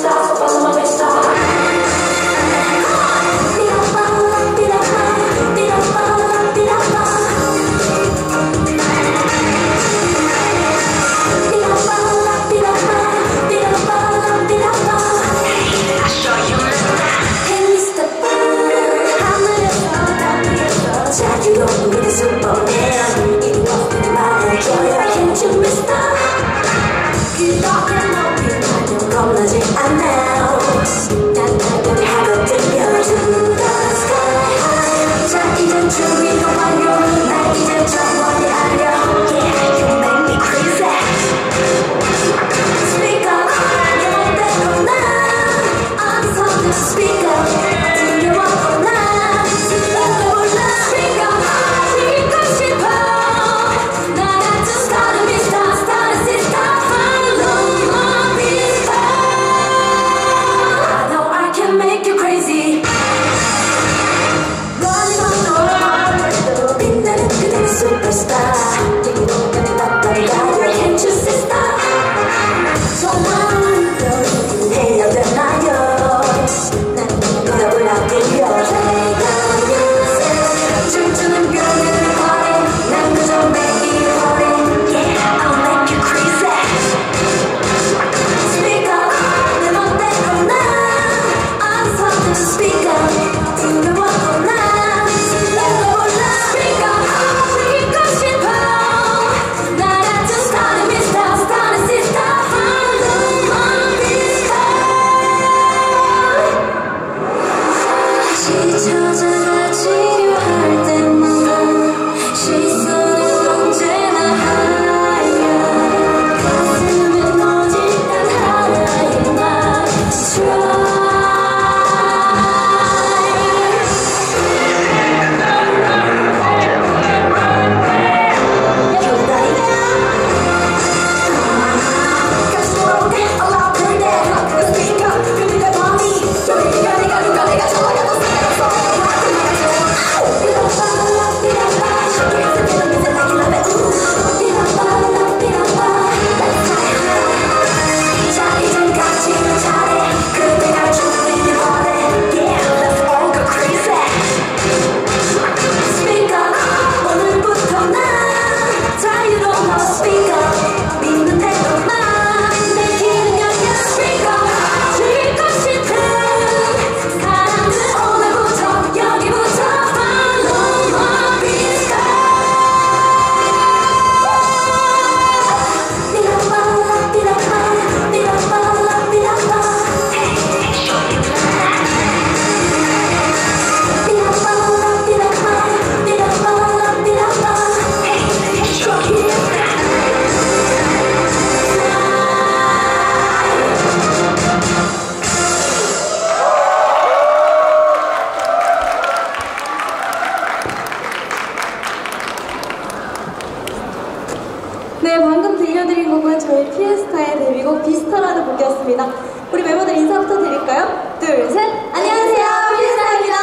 네, 방금 들려드린 곡은 저희 피에스타의 데뷔곡 비스타라는 곡이었습니다. 우리 멤버들 인사부터 드릴까요? 둘, 셋! 안녕하세요, 피에스타입니다.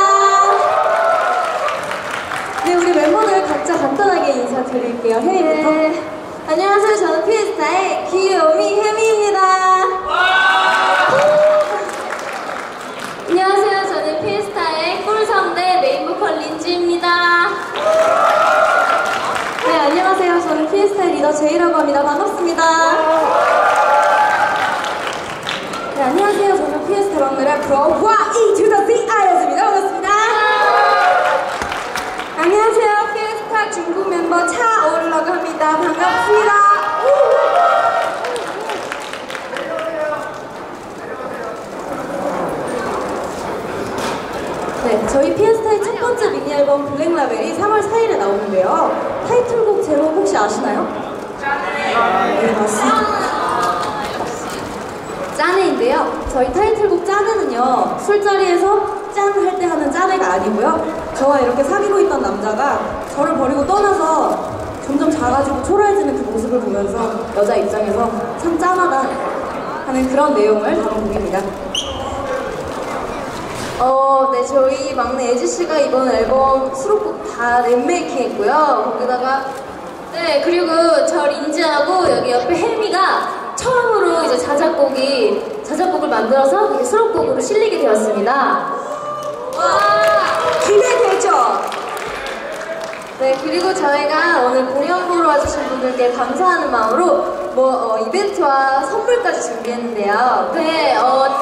네, 우리 멤버들 각자 간단하게 인사드릴게요. 혜미부터. 네. 안녕하세요, 저는 피에스타의 귀요미 혜미입니다. 안녕하세요, 저는 피에스타의 꿀성대 메인보컬 린지입니다. 네, 안녕하세요. 저는 피에스타의 리더 제이라고 합니다. 반갑습니다. 네, 안녕하세요. 저는 피에스타 막내의 From Y to the Z 아이였습니다. 반갑습니다. 안녕하세요. 피에스타 중국 멤버 차오르라고 합니다. 반갑습니다. 네, 저희 피에스타의 첫 번째 미니 앨범 블랙라벨이 3월 4일에 나오는데요. 타이틀곡 제목 혹시 아시나요? 네, 맞습니다. 짠해인데요. 저희 타이틀곡 짠해는요, 술자리에서 짠 할 때 하는 짠해가 아니고요. 저와 이렇게 사귀고 있던 남자가 저를 버리고 떠나서 점점 작아지고 초라해지는 그 모습을 보면서 여자 입장에서 참 짠하다 하는 그런 내용을 담은 곡입니다. 네, 저희 막내 예지씨가 이번 앨범 수록곡 다 랩메이킹 했고요. 거기다가, 네, 그리고 저 린지하고 여기 옆에 혜미가 처음으로 이제 자작곡을 만들어서 이렇게 수록곡으로 실리게 되었습니다. 와! 기대되죠? 네, 그리고 저희가 오늘 공연 보러 와주신 분들께 감사하는 마음으로 이벤트와 선물까지 준비했는데요. 네,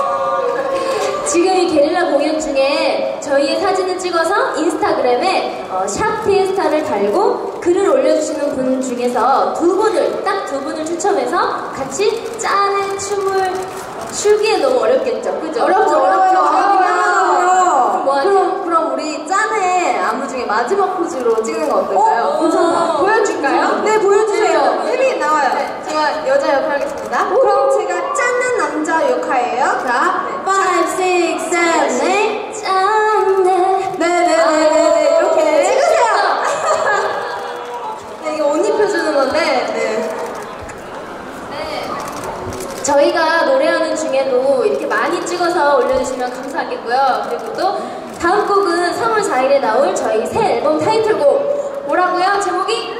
지금 이 게릴라 공연 중에 저희의 사진을 찍어서 인스타그램에 샵 피에스타를 달고 글을 올려주시는 분 중에서 딱 두 분을 추첨해서 같이 짠의 춤을 추기에 너무 어렵겠죠? 그죠? 어렵죠. 그럼 우리 짠의 안무 중에 마지막 포즈로 찍는 거 어떨까요? 괜찮다. 보여줄까요? 네, 보여주세요. 혜미 나와요. 네, 제가 여자 역할 하겠습니다. 그럼 제가 짠는 남자 역할이에요. 자, 5, 6, 7, 8. 짠네. 네네네네. 이렇게 찍으세요. 네, 이거 옷 입혀주는 건데, 네. 저희가 노래하는 중에도 이렇게 많이 찍어서 올려주시면 감사하겠고요. 그리고 또 다음 곡은 3월 4일에 나올 저희 새 앨범 타이틀곡 뭐라고요? 제목이?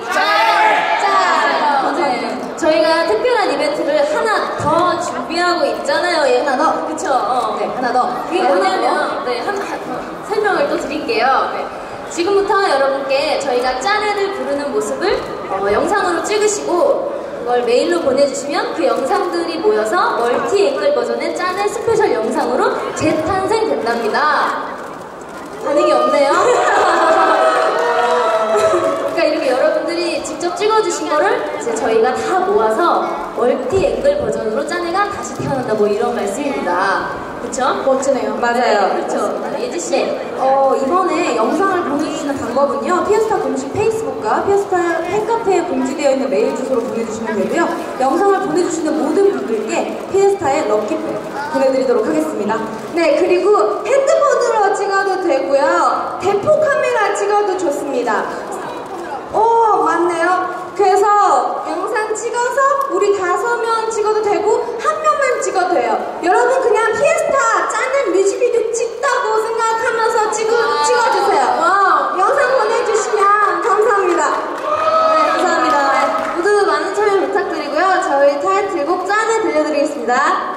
짠! 네, 저희가 특별한 이벤트를 하나 더 준비하고 있잖아요. 하나 더. 그쵸? 네, 하나 더. 그게 뭐냐면 설명을 또 드릴게요. 네. 지금부터 여러분께 저희가 짠애를 부르는 모습을 영상으로 찍으시고 그걸 메일로 보내주시면 그 영상들이 모여서 멀티 앵글 버전의 짠의 스페셜 영상으로 재탄생된답니다. 반응이 없네요. 그러니까 이렇게 여러분들이 직접 찍어주신 거를 이제 저희가 다 모아서 멀티 앵글 버전으로 짠애가 다시 태어난다 뭐 이런 말씀입니다. 그쵸? 멋지네요. 맞아요. 그렇죠. 예지씨. 이번에 영상을 보내주시는 방법은요. 피에스타 공식 페이스북과 피에스타 팬카페에 공지되어 있는 메일 주소로 보내주시면 되고요. 영상을 보내주시는 모든 분들께 피에스타의 럭키팩 보내드리도록 하겠습니다. 네, 그리고 핸드폰으로 찍어도 되고요. 대포 카메라 찍어도 좋습니다. 오, 맞네요. 그래서 영상 찍어서 우리 5명 찍어도 되고 한 명만 찍어도 돼요. 여러분 그냥 피에스타 짠는 뮤직비디오 찍다고 생각하면서 찍어주세요. 와우. 영상 보내주시면 감사합니다. 네, 감사합니다. 네, 모두 많은 참여 부탁드리고요. 저희 타이틀곡 짠을 들려드리겠습니다.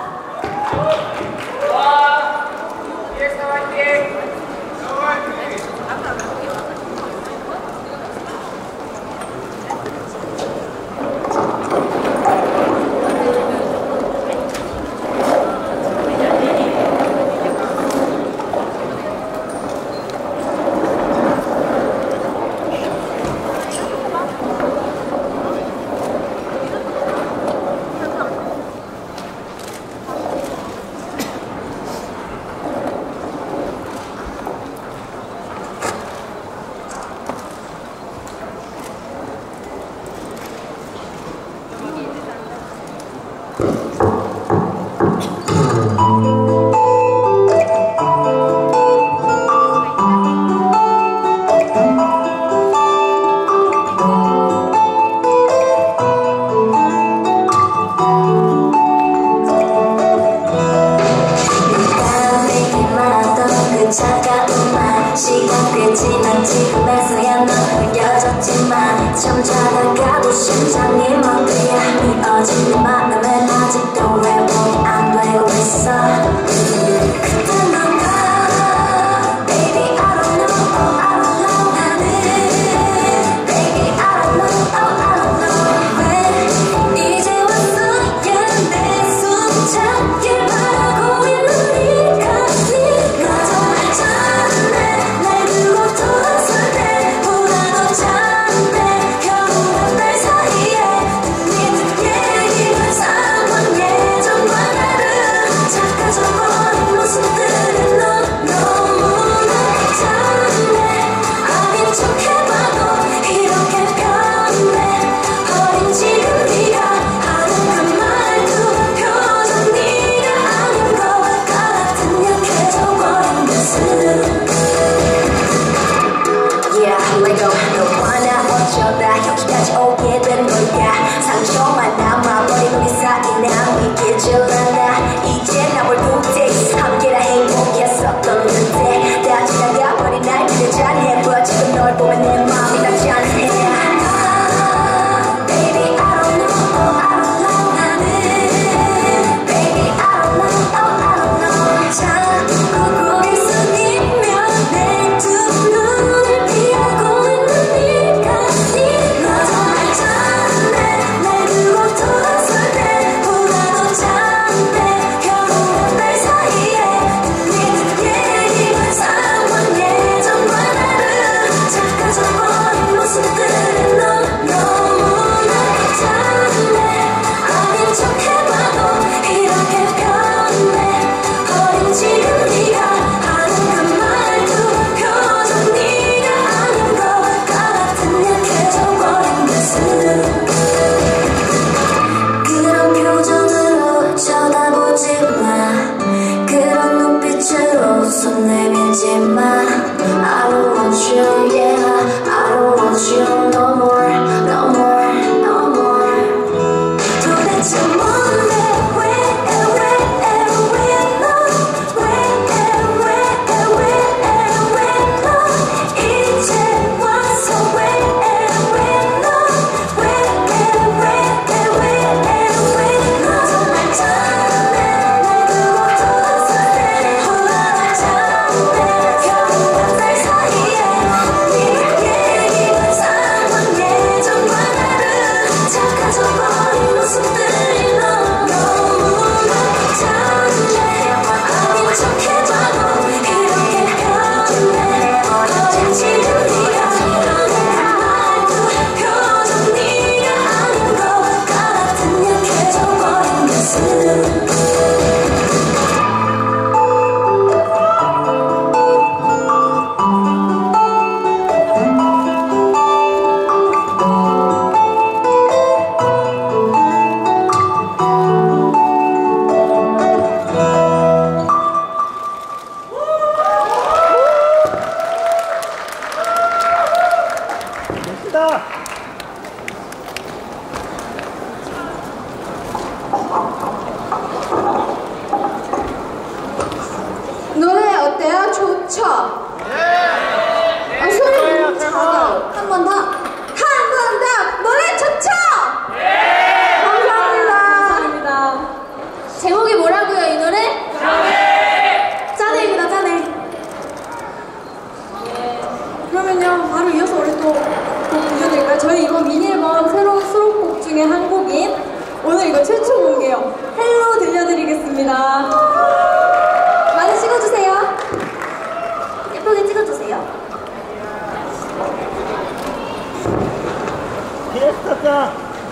감사합니다.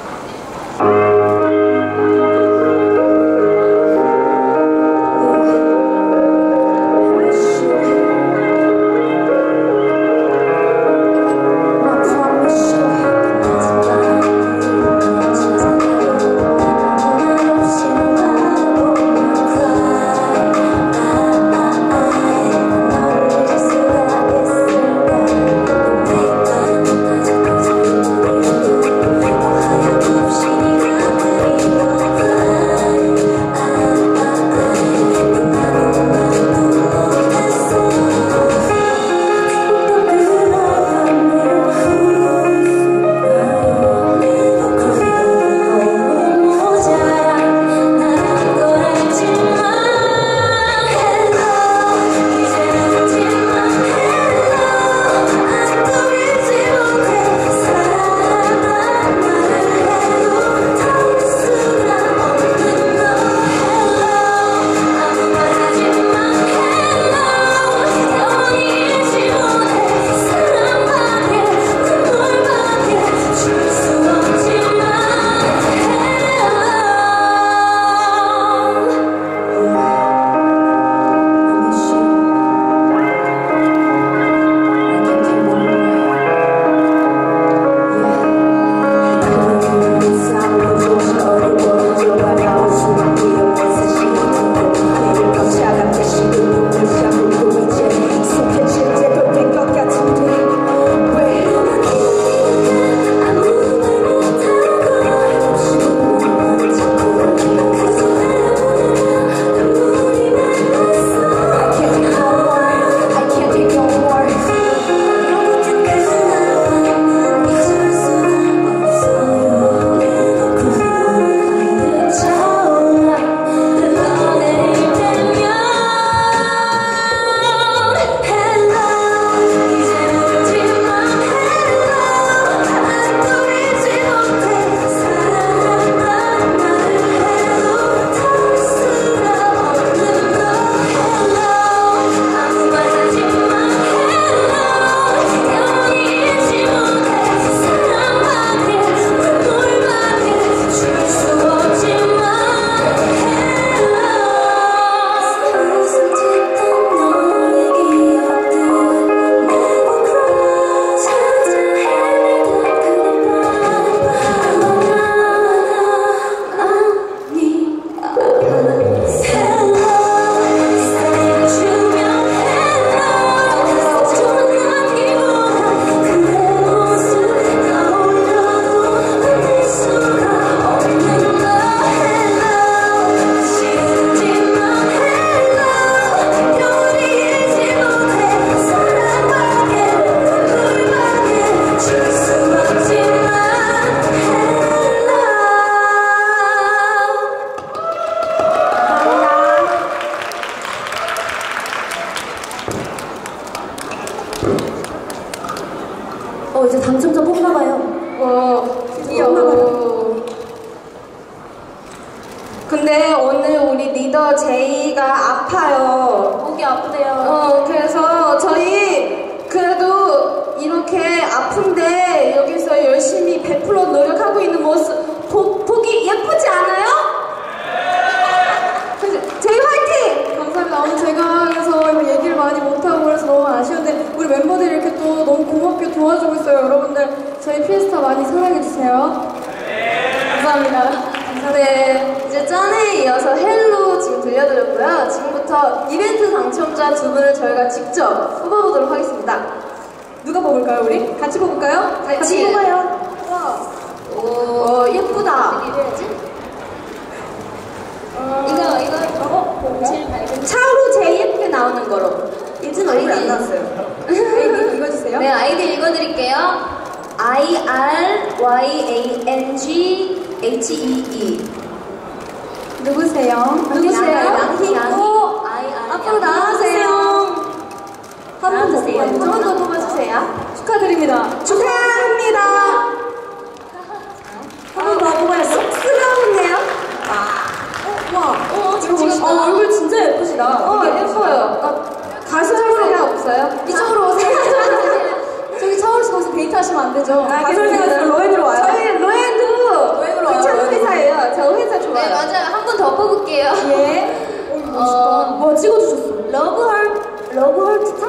이제 당첨자 뽑나봐요. 드디어. 근데 오늘 우리 리더 제이가 아파요. 목이 아프대요. 그래서 저희 그래도 이렇게 아픈데 여기서 열심히 100% 노력하고 있는 모습 보기 예쁘지 않아요? 제이 화이팅! 감사합니다. 오늘 제가 그래서 얘기를 많이 못하고 그래서 너무 아쉬운데 우리 멤버들이 이렇게 또 너무 고맙게 도와주고 있어요. 여러분들 저희 피에스타 많이 사랑해주세요. 감사합니다. 네, 이제 짠에 이어서 헬로 지금 들려드렸고요. 지금부터 이벤트 당첨자 두 분을 저희가 직접 뽑아보도록 하겠습니다. 누가 뽑을까요, 우리? 같이 뽑을까요? 같이 뽑아요. 오, 예쁘다. 이거 제일 밝은 차로 제일 예쁘게 나오는 거로. 예진 얼굴이 안 나왔어요. 아이디 읽어주세요. 네, 아이디 읽어드릴게요. IRYANGHEE. 누구세요? 양희고 앞으로 나와주세요. 한 번 더 뽑아주세요. 축하드립니다. 축하합니다. 한 번 더 뽑아요. 쑥스러운데요? 와, 지금 얼굴 진짜 예쁘시다. 예뻐요. 가수적으로가 없어요? 이쪽으로 오세요. 저기 차오르시 거기서 데이트하시면 안 되죠. 알겠습니다. 로엔으로 와요. 저희 로엔 찍어주셨어. 러브헐트탑?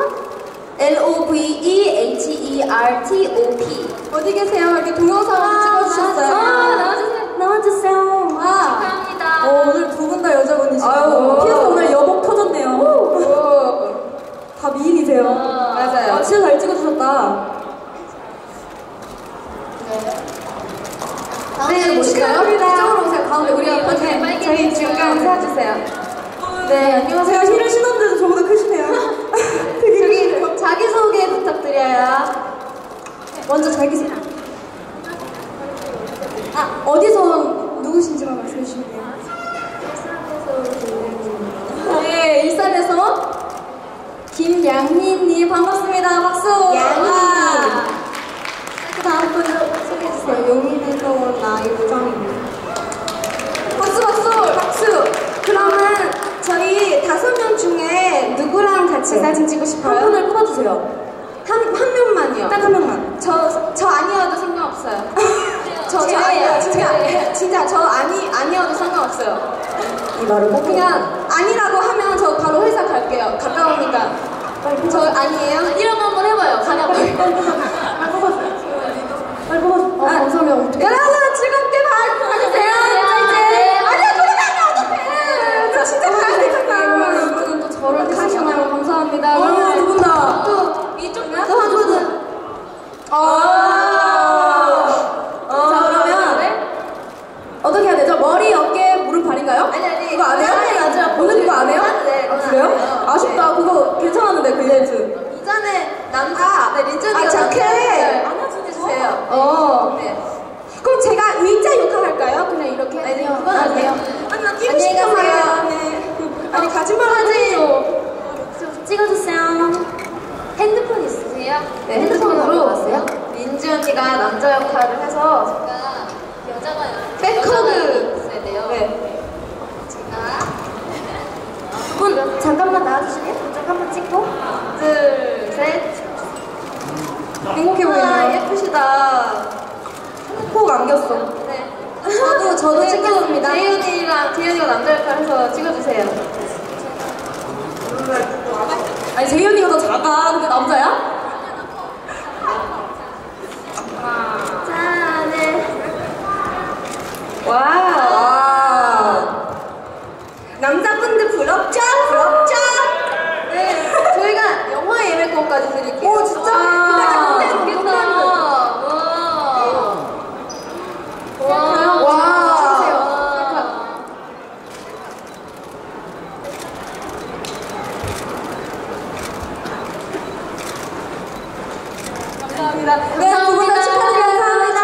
LOVEHERTOP. 어디 계세요? 이렇게 동영상을 찍어주셨어요. 나와주세요. 축하합니다. 축하합니다. 오늘 두 분 다 여자분이시고. 아유. 피어스 오늘 여복 터졌네요. 다 미인이세요. 맞아요. 진짜 잘 찍어주셨다. 네, 축하합니다. 이쪽으로 오세요. 가운데 우리 저희 중간 세워주세요. 네, 안녕하세요. 힐을 신었는데도 저보다 크시네요. 저기 자기소개 부탁드려요. 먼저 자기소개. 어디서 누구신지만 말씀해 주시면 돼요. 네, 일산에서 김양희님 반갑습니다. 박수. 양희. 그 다음 분을 소개해주세요. 용인에서 온 나유정입니다. 박수. 그러면 저희 5명 중에 누구랑 같이 사진 찍고 한 싶어요? 분을 뽑아주세요. 한 명만요. 딱 한 명만. 저 아니어도 상관없어요. 제가요. 진짜 저 아니어도 상관없어요. 이 말을 꼭 그냥 아니라고 하면 저 바로 회사 갈게요. 가까우니까. 저 아니에요? 이런 거 한번 해봐요. 가냐고. 빨리 뽑아줘. 감사합니다. 어떡해. 여러분 즐겁게 봐주세요. 아니야 그러면 어떡해. 저 진짜 가야 되잖아. 이분은 또 저를 하시나요? 감사합니다. 두 분 다. 또 이쪽이야? 또 한 분은. 자 그러면 어떻게 해야 되죠? 머리, 어깨, 무릎, 발인가요? 아니. 그거 안 해요? 오늘 그거 안 해요? 네. 그래요? 아쉽다. 그거 괜찮았는데 그 이벤트. 이전에 남자 린준이가 착해. 안아주세요. 어. 네. 그럼 제가 의자 역할 할까요? 그냥 이렇게? 아니요. 그건 아니에요. 아니 나 끼고 안녕히 싶단 가세요. 말이야. 네. 아니 거짓말 하지. 찍어주세요. 핸드폰 있으세요? 네, 핸드폰으로 왔어요? 민지 언니가 남자 역할을 해서 여자가 백허그 있어야 돼요. 네. 분 잠깐만 나와주실래요? 잠깐만 찍고. 둘, 셋. 행복해 아, 보이네요. 예쁘시다. 콕 안겼어. 네. 저도 네, 찍겠습니다. 재현이가 남자 역할 해서 찍어주세요. 아니 재희 언니가 더 작아. 근데 남자야? 자, 네. 와. 남자분들 부럽죠? 네. 저희가 영화 예매권까지 드릴게요. 오, 진짜? 좋겠다. 와. 주세요. 감사합니다. 네, 두 분 다 축하드려요. 감사합니다.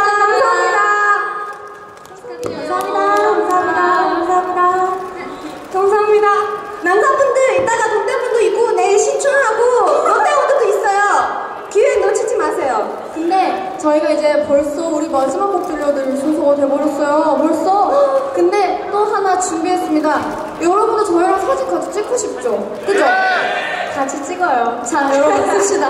감사합니다. 남자분들 이따가 동대문도 있고 내일 신촌하고 롯데월드도 있어요. 기회 놓치지 마세요. 근데 저희가 이제 벌써 우리 마지막 곡 들려드릴 순서가 돼버렸어요. 벌써? 근데 또 하나 준비했습니다. 여러분도 저희랑 사진 같이 찍고 싶죠? 그죠? 같이 찍어요. 자, 여러분 씁시다.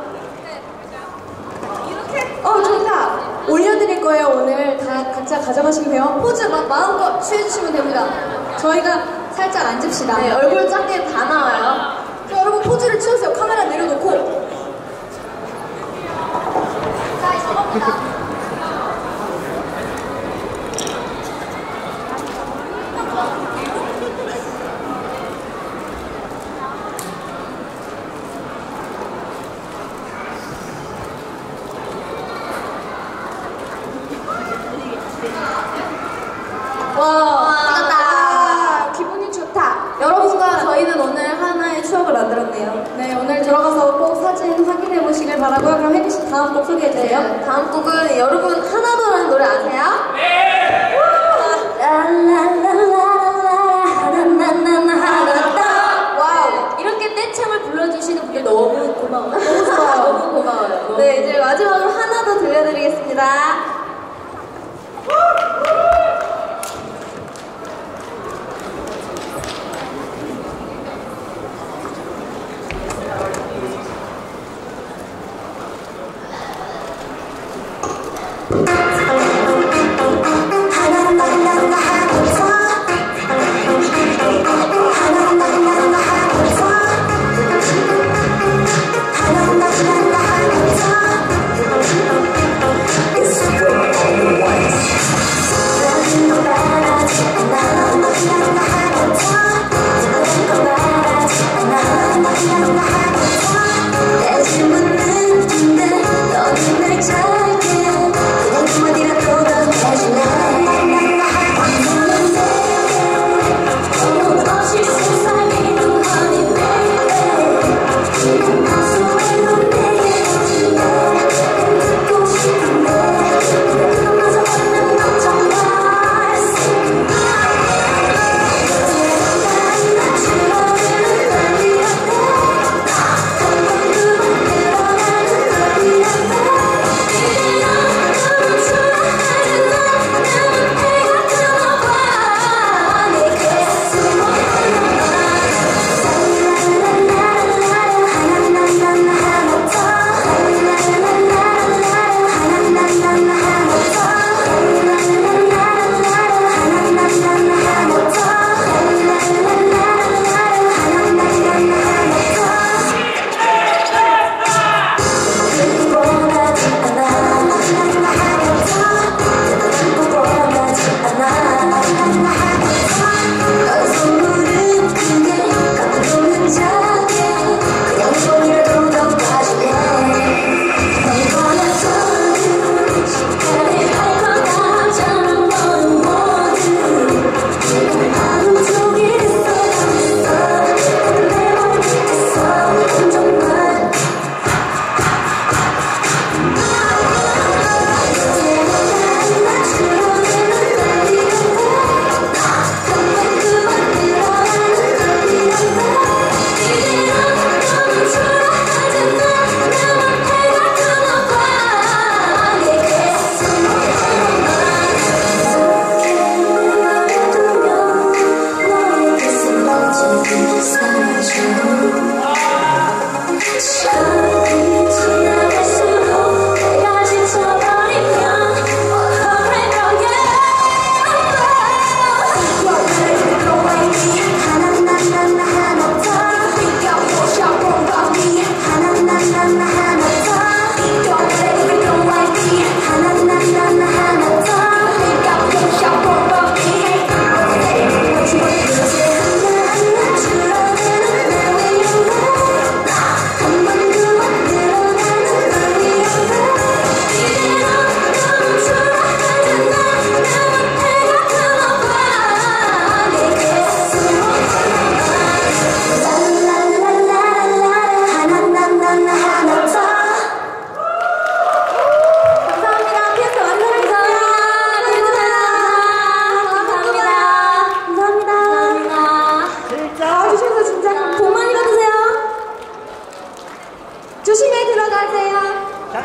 좋다. 올려드릴 거예요. 오늘 다 각자 가져가시면 돼요. 포즈 막 마음껏 취해주시면 됩니다. 저희가 살짝 앉읍시다. 네, 얼굴 작게 다 나와요. 자, 여러분 포즈를 취하세요. 카메라 내려놓고. 와, 찍었다. 기분이 좋다. 여러분과 저희는 오늘 하나의 추억을 만들었네요. 네, 오늘 들어가서 꼭 사진 확인해 보시길 바라고요. 그럼 혜리 씨 다음 곡 소개해 주세요. 네, 다음 곡은 여러분 하나도라는 노래 아세요? 네! 와우. 이렇게 떼창을 불러주시는 분들 너무 고마워요. 너무 좋아요. 너무 고마워요. 네, 이제 마지막으로 하나 더 들려드리겠습니다. 하나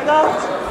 감사합니다.